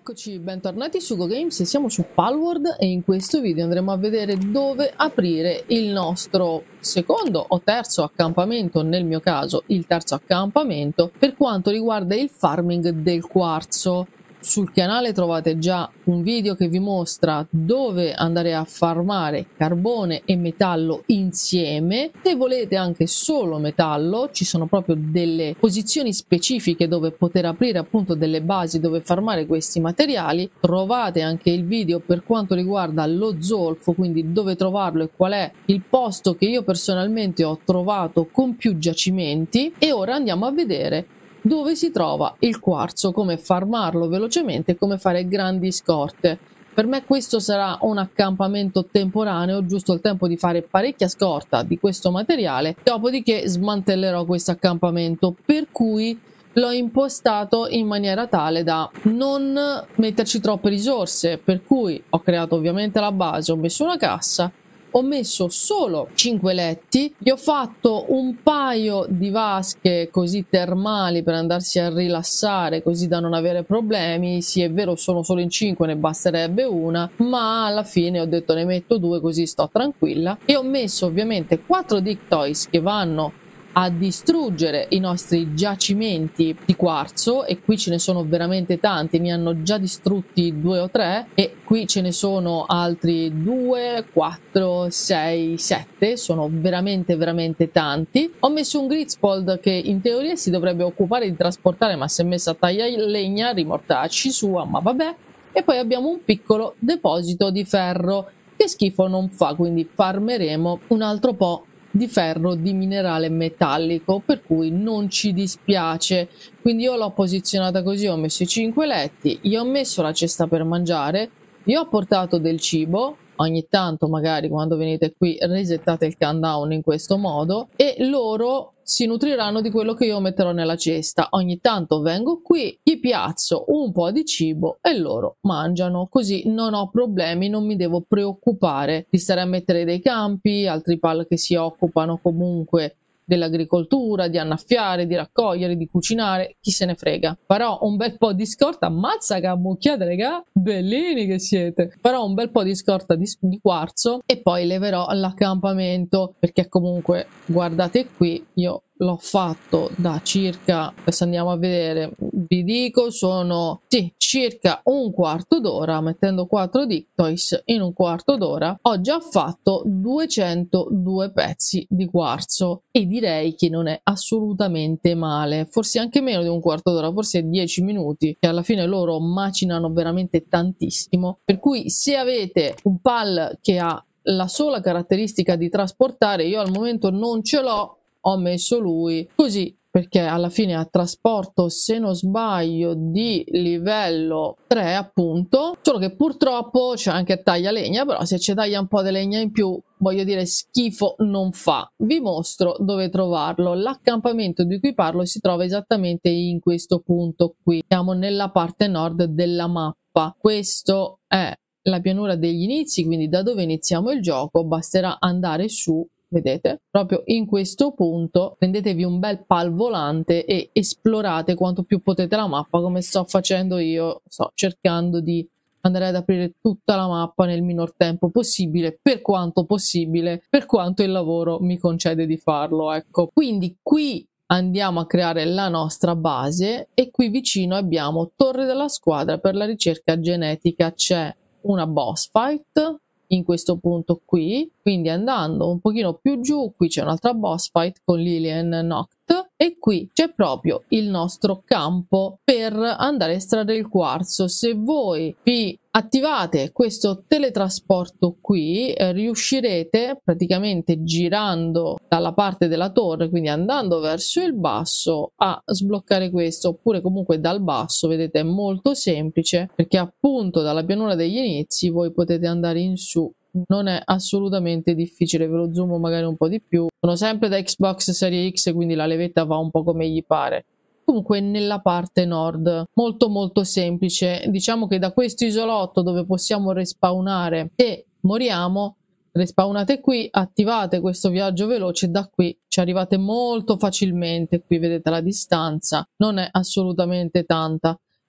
Eccoci, bentornati su GoGames, siamo su Palworld e in questo video andremo a vedere dove aprire il nostro secondo o terzo accampamento, nel mio caso il terzo accampamento, per quanto riguarda il farming del quarzo. Sul canale trovate già un video che vi mostra dove andare a farmare carbone e metallo insieme. Se volete anche solo metallo, ci sono proprio delle posizioni specifiche dove poter aprire appunto delle basi dove farmare questi materiali. Trovate anche il video per quanto riguarda lo zolfo, quindi dove trovarlo e qual è il posto che io personalmente ho trovato con più giacimenti. E ora andiamo a vedere dove si trova il quarzo, come farmarlo velocemente e come fare grandi scorte. Per me questo sarà un accampamento temporaneo, giusto il tempo di fare parecchia scorta di questo materiale, dopodiché smantellerò questo accampamento, per cui l'ho impostato in maniera tale da non metterci troppe risorse, per cui ho creato ovviamente la base, ho messo una cassa, ho messo solo 5 letti, gli ho fatto un paio di vasche così termali per andarsi a rilassare, così da non avere problemi. Sì, è vero, sono solo in 5, ne basterebbe una, ma alla fine ho detto ne metto 2 così sto tranquilla. E ho messo ovviamente 4 Dig Toys che vanno a distruggere i nostri giacimenti di quarzo, e qui ce ne sono veramente tanti, ne hanno già distrutti 2 o 3 e qui ce ne sono altri 2, 4, 6, 7, sono veramente tanti. Ho messo un Gritzpold che in teoria si dovrebbe occupare di trasportare, ma si è messa a tagliare legna, rimortacci sua, ma vabbè. E poi abbiamo un piccolo deposito di ferro che schifo non fa, quindi farmeremo un altro po' di ferro di minerale metallico, per cui non ci dispiace. Quindi io l'ho posizionata così, ho messo i 5 letti, gli ho messo la cesta per mangiare, gli ho portato del cibo. Ogni tanto magari quando venite qui resettate il countdown in questo modo e loro si nutriranno di quello che io metterò nella cesta. Ogni tanto vengo qui, gli piazzo un po' di cibo e loro mangiano, così non ho problemi, non mi devo preoccupare di stare a mettere dei campi, altri pal che si occupano comunque dell'agricoltura, di annaffiare, di raccogliere, di cucinare, chi se ne frega. Farò un bel po' di scorta, ammazza che ammucchiate raga, bellini che siete. Farò un bel po' di scorta di quarzo e poi leverò l'accampamento, perché comunque guardate qui, io l'ho fatto da circa, adesso andiamo a vedere, vi dico, sono sì, circa un quarto d'ora, mettendo 4 Dig Toys in un quarto d'ora ho già fatto 202 pezzi di quarzo e direi che non è assolutamente male, forse anche meno di un quarto d'ora, forse 10 minuti, che alla fine loro macinano veramente tantissimo, per cui se avete un pal che ha la sola caratteristica di trasportare, io al momento non ce l'ho, ho messo lui così perché alla fine ha trasporto, se non sbaglio, di livello 3 appunto, solo che purtroppo c'è anche taglia legna, però se ci taglia un po' di legna in più, voglio dire, schifo non fa. Vi mostro dove trovarlo. L'accampamento di cui parlo si trova esattamente in questo punto qui, siamo nella parte nord della mappa. Questo è la pianura degli inizi, quindi da dove iniziamo il gioco basterà andare su. Vedete, proprio in questo punto prendetevi un bel pal volante e esplorate quanto più potete la mappa, come sto facendo io. Sto cercando di andare ad aprire tutta la mappa nel minor tempo possibile, per quanto il lavoro mi concede di farlo, ecco. Quindi qui andiamo a creare la nostra base e qui vicino abbiamo Torre della Squadra per la ricerca genetica, c'è una boss fight in questo punto qui, quindi andando un pochino più giù qui c'è un'altra boss fight con Lillian Noct e qui c'è proprio il nostro campo per andare a estrarre il quarzo. Se voi vi attivate questo teletrasporto qui riuscirete praticamente girando dalla parte della torre, quindi andando verso il basso, a sbloccare questo, oppure comunque dal basso. Vedete, è molto semplice perché appunto dalla pianura degli inizi voi potete andare in su, non è assolutamente difficile. Ve lo zoomo magari un po' di più, sono sempre da Xbox Series X, quindi la levetta va un po' come gli pare. Comunque nella parte nord, molto semplice. Diciamo che da questo isolotto dove possiamo respawnare e moriamo, respawnate qui, attivate questo viaggio veloce, da qui ci arrivate molto facilmente. Qui vedete la distanza, non è assolutamente tanta.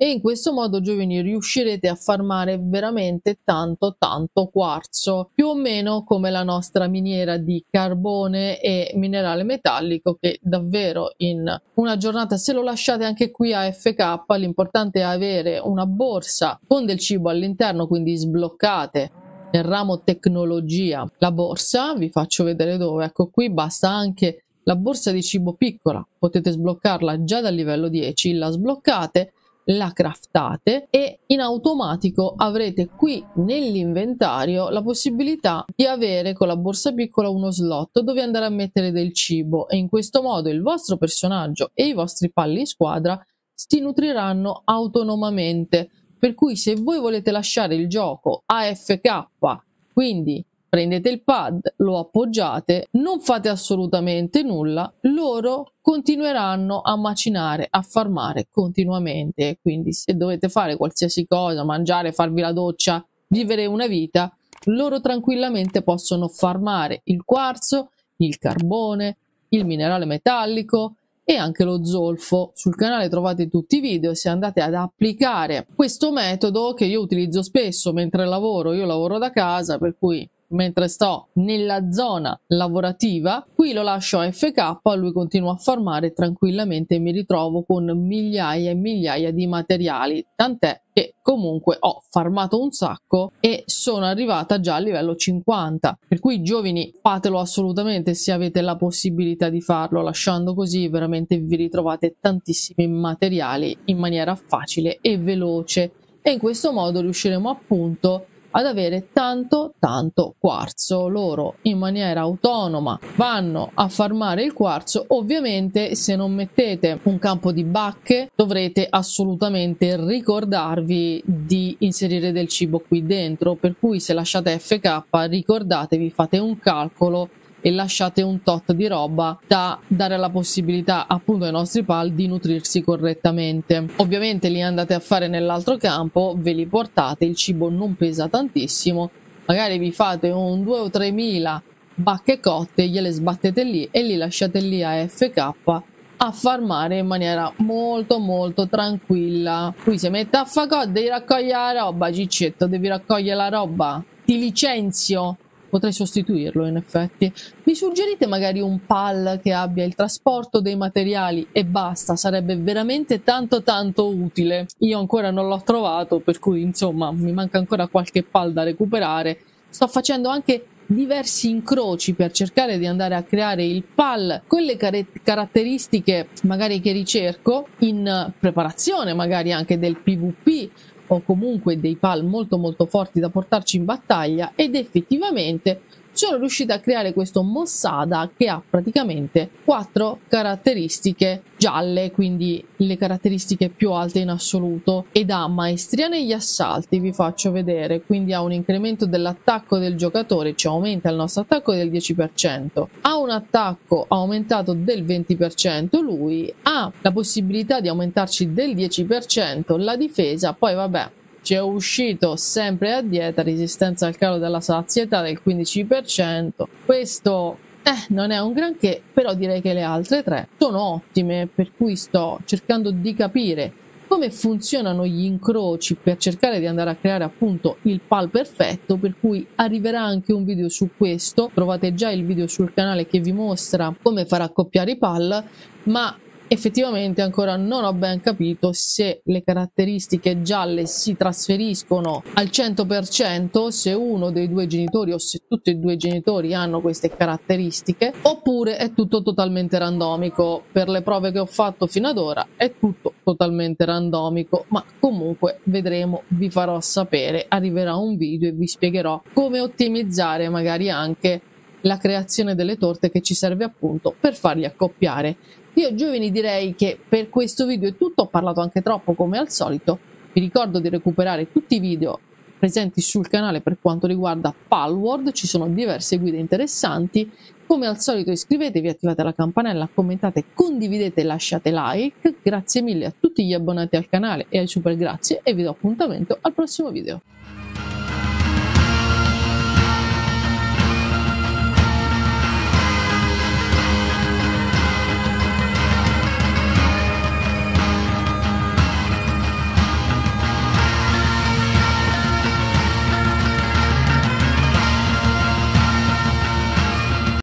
e in questo modo, giovani, riuscirete a farmare veramente tanto quarzo, più o meno come la nostra miniera di carbone e minerale metallico, che davvero in una giornata, se lo lasciate anche qui a FK, l'importante è avere una borsa con del cibo all'interno, quindi sbloccate nel ramo tecnologia la borsa, vi faccio vedere dove, ecco qui, basta anche la borsa di cibo piccola, potete sbloccarla già dal livello 10, la sbloccate, la craftate e in automatico avrete qui nell'inventario la possibilità di avere con la borsa piccola uno slot dove andare a mettere del cibo, e in questo modo il vostro personaggio e i vostri pal in squadra si nutriranno autonomamente, per cui se voi volete lasciare il gioco AFK, quindi prendete il pad, lo appoggiate, non fate assolutamente nulla, loro continueranno a macinare, a farmare continuamente. Quindi se dovete fare qualsiasi cosa, mangiare, farvi la doccia, vivere una vita, loro tranquillamente possono farmare il quarzo, il carbone, il minerale metallico e anche lo zolfo. Sul canale trovate tutti i video, se andate ad applicare questo metodo che io utilizzo spesso mentre lavoro, io lavoro da casa, per cui mentre sto nella zona lavorativa, qui lo lascio a FK, lui continua a farmare tranquillamente e mi ritrovo con migliaia e migliaia di materiali, tant'è che comunque ho farmato un sacco e sono arrivata già a livello 50, per cui giovani, fatelo assolutamente se avete la possibilità di farlo, lasciando così veramente vi ritrovate tantissimi materiali in maniera facile e veloce, e in questo modo riusciremo appunto ad avere tanto quarzo. Loro in maniera autonoma vanno a farmare il quarzo. Ovviamente se non mettete un campo di bacche dovrete assolutamente ricordarvi di inserire del cibo qui dentro, per cui se lasciate FK ricordatevi, fate un calcolo e lasciate un tot di roba da dare la possibilità appunto ai nostri pal di nutrirsi correttamente. Ovviamente li andate a fare nell'altro campo, ve li portate, il cibo non pesa tantissimo, magari vi fate un 2 o 3 mila bacche cotte, gliele sbattete lì e li lasciate lì a FK a farmare in maniera molto tranquilla. Qui si mette a fare, devi raccogliere la roba, Ciccetto, devi raccogliere la roba, ti licenzio. Potrei sostituirlo in effetti. Mi suggerite magari un pal che abbia il trasporto dei materiali e basta, sarebbe veramente tanto utile. Io ancora non l'ho trovato, per cui insomma mi manca ancora qualche pal da recuperare. Sto facendo anche diversi incroci per cercare di andare a creare il pal con le caratteristiche magari che ricerco, in preparazione magari anche del PvP o comunque dei pal molto forti da portarci in battaglia, ed effettivamente sono riuscita a creare questo Mossada che ha praticamente 4 caratteristiche gialle, quindi le caratteristiche più alte in assoluto, ed ha maestria negli assalti, vi faccio vedere, quindi ha un incremento dell'attacco del giocatore, cioè aumenta il nostro attacco del 10%, ha un attacco aumentato del 20%, lui ha la possibilità di aumentarci del 10% la difesa, poi vabbè, ci è uscito sempre a dieta, resistenza al calo della sazietà del 15%. Questo non è un granché, però direi che le altre 3 sono ottime, per cui sto cercando di capire come funzionano gli incroci per cercare di andare a creare appunto il pal perfetto, per cui arriverà anche un video su questo. Trovate già il video sul canale che vi mostra come far accoppiare i pal, ma effettivamente ancora non ho ben capito se le caratteristiche gialle si trasferiscono al 100%, se uno dei 2 genitori o se tutti e 2 i genitori hanno queste caratteristiche, oppure è tutto totalmente randomico. Per le prove che ho fatto fino ad ora è tutto totalmente randomico, ma comunque vedremo, vi farò sapere, arriverà un video e vi spiegherò come ottimizzare magari anche la creazione delle torte che ci serve appunto per farli accoppiare. Io giovani direi che per questo video è tutto, ho parlato anche troppo come al solito. Vi ricordo di recuperare tutti i video presenti sul canale per quanto riguarda Palworld, ci sono diverse guide interessanti. Come al solito iscrivetevi, attivate la campanella, commentate, condividete e lasciate like. Grazie mille a tutti gli abbonati al canale e ai super grazie, e vi do appuntamento al prossimo video.